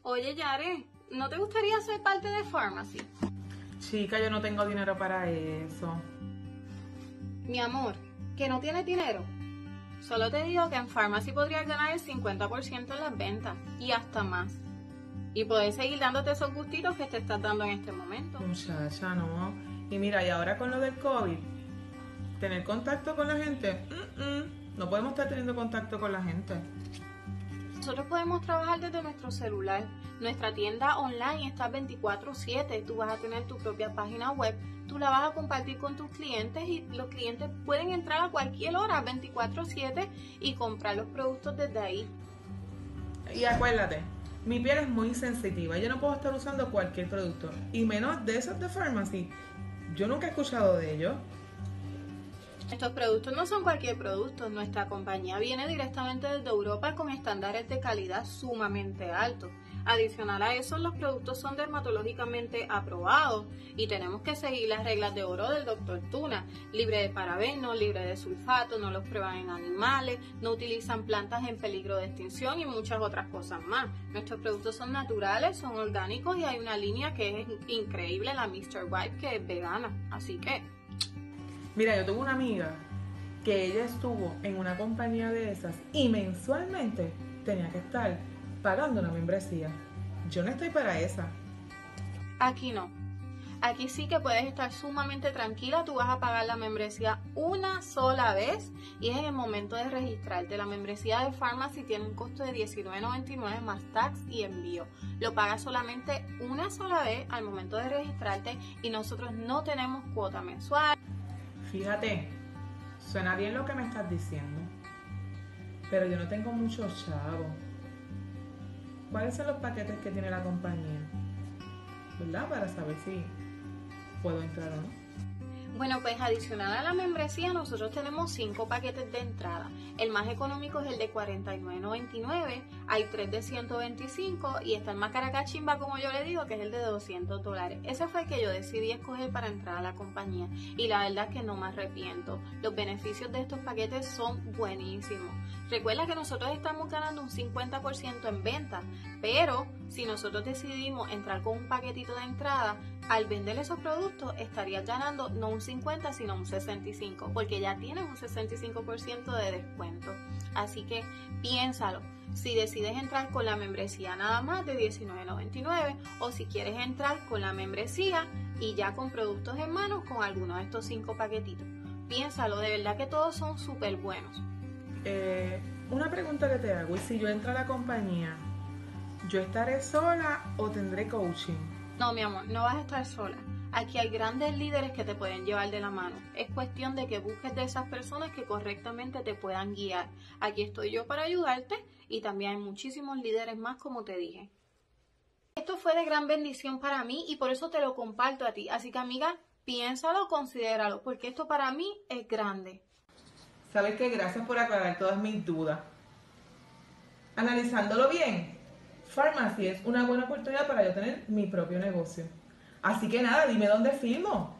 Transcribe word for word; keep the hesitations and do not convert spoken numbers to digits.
Oye, Yare, ¿no te gustaría ser parte de Pharmacy? Chica, yo no tengo dinero para eso. Mi amor, ¿que no tienes dinero? Solo te digo que en Pharmacy podrías ganar el cincuenta por ciento en las ventas y hasta más. Y poder seguir dándote esos gustitos que te estás dando en este momento. Muchacha, no. Y mira, y ahora con lo del COVID, tener contacto con la gente, mm -mm, no podemos estar teniendo contacto con la gente. Nosotros podemos trabajar desde nuestro celular. Nuestra tienda online está veinticuatro siete. Tú vas a tener tu propia página web. Tú la vas a compartir con tus clientes y los clientes pueden entrar a cualquier hora, veinticuatro siete, y comprar los productos desde ahí. Y acuérdate, mi piel es muy sensitiva. Yo no puedo estar usando cualquier producto. Y menos de esos de Pharmacy. Yo nunca he escuchado de ellos. Estos productos no son cualquier producto. Nuestra compañía viene directamente desde Europa con estándares de calidad sumamente altos. Adicional a eso, los productos son dermatológicamente aprobados y tenemos que seguir las reglas de oro del doctor Tuna. Libre de parabenos, libre de sulfato, no los prueban en animales, no utilizan plantas en peligro de extinción y muchas otras cosas más. Nuestros productos son naturales, son orgánicos y hay una línea que es increíble, la mister White, que es vegana. Así que... Mira, yo tuve una amiga que ella estuvo en una compañía de esas y mensualmente tenía que estar pagando una membresía. Yo no estoy para esa. Aquí no. Aquí sí que puedes estar sumamente tranquila. Tú vas a pagar la membresía una sola vez y es en el momento de registrarte. La membresía de Pharmacy tiene un costo de diecinueve noventa y nueve más tax y envío. Lo pagas solamente una sola vez al momento de registrarte y nosotros no tenemos cuota mensual. Fíjate, suena bien lo que me estás diciendo, pero yo no tengo muchos chavos. ¿Cuáles son los paquetes que tiene la compañía? ¿Verdad? Para saber si puedo entrar o no. Bueno, pues adicional a la membresía, nosotros tenemos cinco paquetes de entrada. El más económico es el de cuarenta y nueve noventa y nueve, hay tres de ciento veinticinco y está el más caracachimba, como yo le digo, que es el de doscientos dólares. Ese fue el que yo decidí escoger para entrar a la compañía y la verdad es que no me arrepiento. Los beneficios de estos paquetes son buenísimos. Recuerda que nosotros estamos ganando un cincuenta por ciento en venta, pero si nosotros decidimos entrar con un paquetito de entrada, al vender esos productos estarías ganando no un cincuenta sino un sesenta y cinco, porque ya tienes un sesenta y cinco por ciento de descuento. Así que piénsalo, si decides entrar con la membresía nada más de diecinueve noventa y nueve o si quieres entrar con la membresía y ya con productos en manos con alguno de estos cinco paquetitos. Piénsalo, de verdad que todos son súper buenos. Eh, una pregunta que te hago, y si yo entro a la compañía, ¿yo estaré sola o tendré coaching? No, mi amor, no vas a estar sola. Aquí hay grandes líderes que te pueden llevar de la mano. Es cuestión de que busques de esas personas que correctamente te puedan guiar. Aquí estoy yo para ayudarte y también hay muchísimos líderes más, como te dije. Esto fue de gran bendición para mí y por eso te lo comparto a ti. Así que, amiga, piénsalo, considéralo, porque esto para mí es grande. ¿Sabes qué? Gracias por aclarar todas mis dudas. Analizándolo bien, Pharmacy es una buena oportunidad para yo tener mi propio negocio. Así que nada, dime dónde firmo.